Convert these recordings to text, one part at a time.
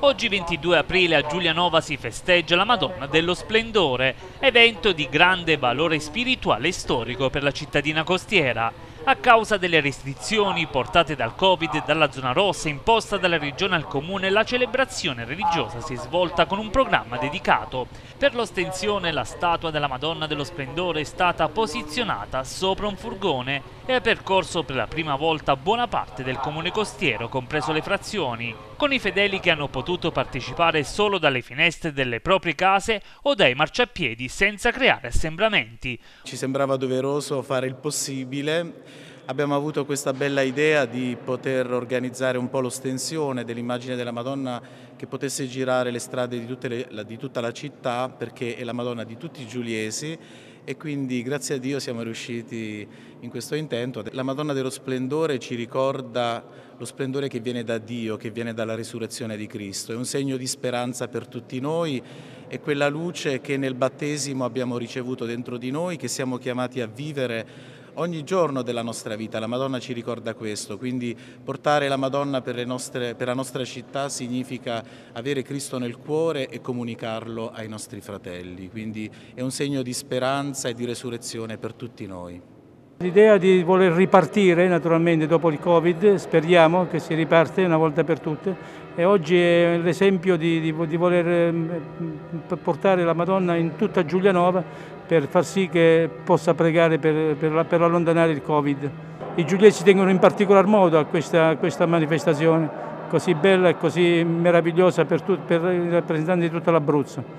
Oggi 22 aprile a Giulianova si festeggia la Madonna dello Splendore, evento di grande valore spirituale e storico per la cittadina costiera. A causa delle restrizioni portate dal Covid e dalla zona rossa imposta dalla regione al comune, la celebrazione religiosa si è svolta con un programma dedicato. Per l'ostensione la statua della Madonna dello Splendore è stata posizionata sopra un furgone e ha percorso per la prima volta buona parte del comune costiero, compreso le frazioni, con i fedeli che hanno potuto partecipare solo dalle finestre delle proprie case o dai marciapiedi senza creare assembramenti. Ci sembrava doveroso fare il possibile. Abbiamo avuto questa bella idea di poter organizzare un po' l'ostensione dell'immagine della Madonna che potesse girare le strade di tutta la città, perché è la Madonna di tutti i giuliesi, e quindi grazie a Dio siamo riusciti in questo intento. La Madonna dello Splendore ci ricorda lo splendore che viene da Dio, che viene dalla risurrezione di Cristo. È un segno di speranza per tutti noi, è quella luce che nel battesimo abbiamo ricevuto dentro di noi, che siamo chiamati a vivere ogni giorno della nostra vita. La Madonna ci ricorda questo, quindi portare la Madonna per la nostra città significa avere Cristo nel cuore e comunicarlo ai nostri fratelli, quindi è un segno di speranza e di resurrezione per tutti noi. L'idea di voler ripartire naturalmente dopo il Covid, speriamo che si riparte una volta per tutte, e oggi è l'esempio di voler portare la Madonna in tutta Giulianova per far sì che possa pregare per allontanare il Covid. I giuliesi tengono in particolar modo a questa manifestazione così bella e così meravigliosa per i rappresentanti di tutto l'Abruzzo.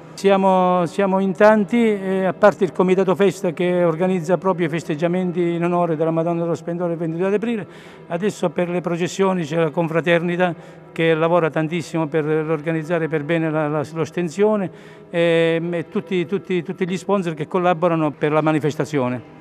Siamo in tanti, a parte il Comitato Festa che organizza proprio i festeggiamenti in onore della Madonna dello Splendore il 22 aprile, adesso per le processioni c'è la confraternita che lavora tantissimo per organizzare per bene l'ostensione e tutti gli sponsor che collaborano per la manifestazione.